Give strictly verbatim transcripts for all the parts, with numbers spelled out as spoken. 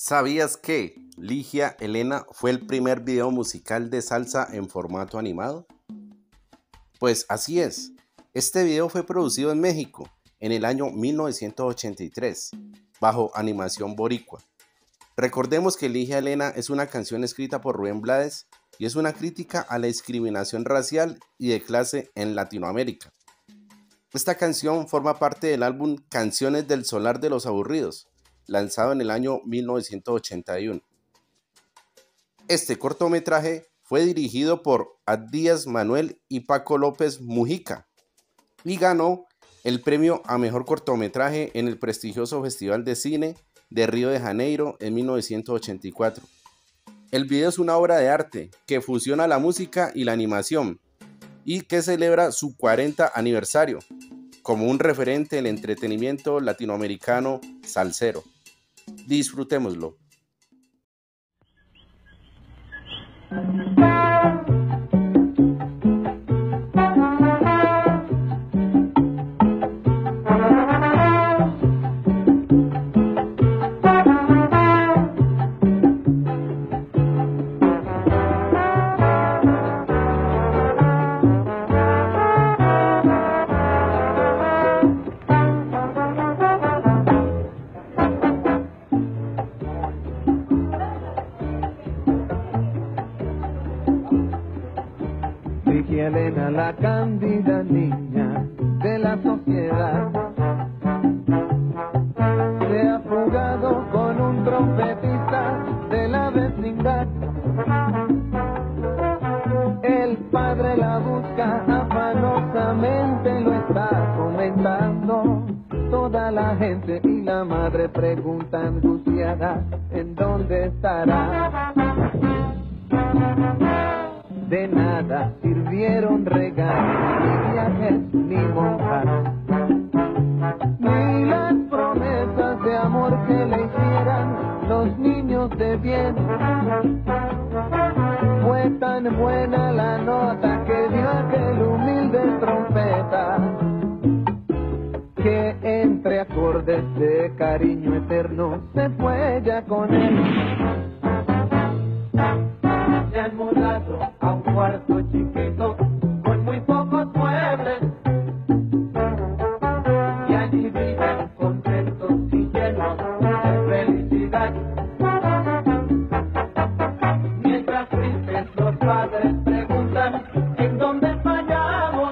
¿Sabías que Ligia Elena fue el primer video musical de salsa en formato animado? Pues así es, este video fue producido en México en el año mil novecientos ochenta y tres, bajo animación boricua. Recordemos que Ligia Elena es una canción escrita por Rubén Blades y es una crítica a la discriminación racial y de clase en Latinoamérica. Esta canción forma parte del álbum Canciones del Solar de los Aburridos, lanzado en el año mil novecientos ochenta y uno. Este cortometraje fue dirigido por Abdías Manuel y Paco López Mujica y ganó el premio a mejor cortometraje en el prestigioso Festival de Cine de Río de Janeiro en mil novecientos ochenta y cuatro. El video es una obra de arte que fusiona la música y la animación y que celebra su cuarenta aniversario como un referente del entretenimiento latinoamericano salsero. Disfrutémoslo. Ligia Elena, la cándida niña de la sociedad, se ha fugado con un trompetista de la vecindad. El padre la busca afanosamente, lo está comentando toda la gente, y la madre pregunta angustiada en dónde estará. De nada sirvieron regalos, ni viajes, ni monjas, ni las promesas de amor que le hicieran los niños de bien. Fue tan buena la nota que dio aquel humilde trompeta, que entre acordes de cariño eterno se fue ya con él. Se han mudado a un cuarto chiquito con muy pocos muebles, y allí viven contentos y llenos de felicidad. Mientras tristes los padres preguntan en dónde fallamos,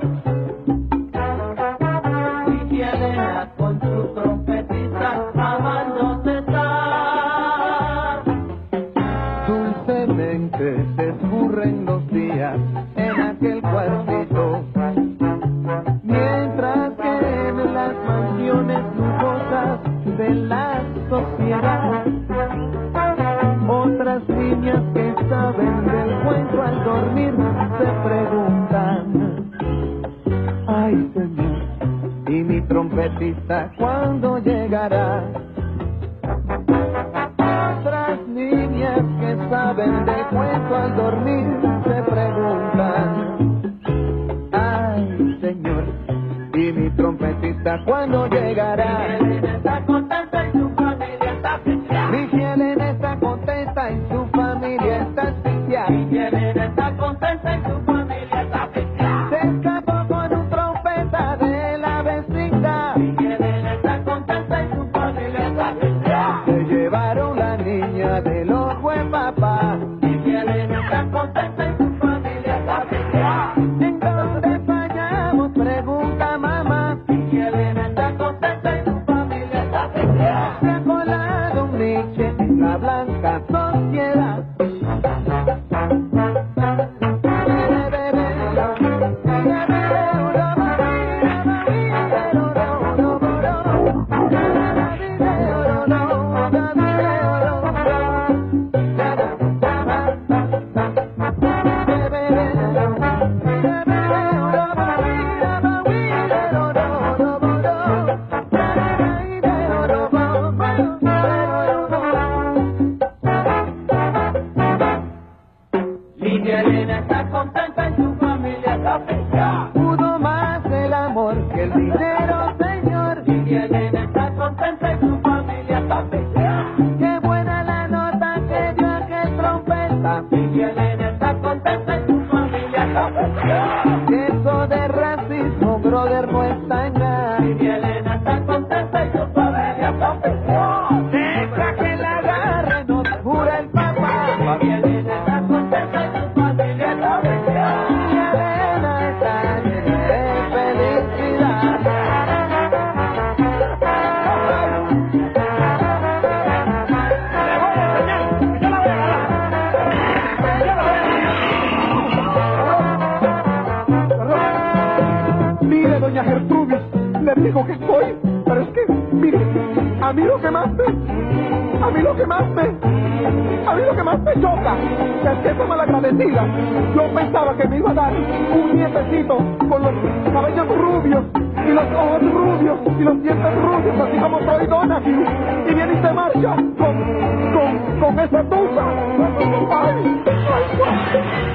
y Elena con su trompetista amándose está. Dulcemente se escurren los días en aquel cuartito, mientras que en las mansiones lujosas de la sociedad, otras niñas que saben del cuento al dormir se preguntan: ay, Señor, ¿y mi trompetista cuándo llegará? Otras niñas que saben de cuento al dormir se preguntan: ay, Señor, ¿y mi trompetista cuándo llegará? Ligia Elena está contenta y su familia está asfixiada. Ligia Elena está contenta y su familia está asfixiada. Ligia Elena está contenta y su familia está asfixiada. Se escapó con un trompeta de la vecindad. Ligia Elena está contenta y su familia está asfixiada. Se llevaron la niña del ojo en papá. Ligia Elena está contenta y su familia está asfixiada. ¿En dónde fallamos?, pregunta mamá. Ligia Elena está contenta y su familia está asfixiada. Se ha colado un Nietzsche en la blanca sociedad. está en nada. Mi Elena está contenta y su familia está feliz. Deja que la agarre, nos jura el papá. Mi Elena está contenta y su familia está feliz. Mi Elena está llena de felicidad. Le voy a enseñar, yo la voy a agarrar. Yo la voy a agarrar. Mire, doña Gertrudis, le digo que soy, pero es que, mire, a mí lo que más me, a mí lo que más me, a mí lo que más me choca es que esa malagradecida, yo pensaba que me iba a dar un nietecito con los cabellos rubios y los ojos rubios y los dientes rubios, así como soy Donahue, y viene y se marcha con, con, con esa tusa. Ay, ay, ay.